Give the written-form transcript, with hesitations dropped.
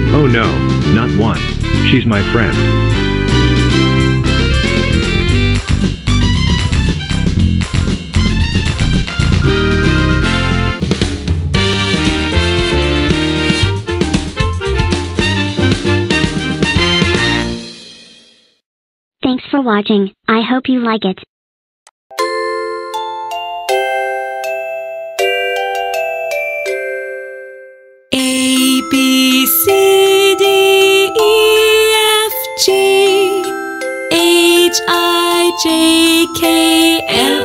Oh no, not one. She's my friend. Thanks for watching. I hope you like it. A, B, C, D, E, F, G, H, I, J, K, L,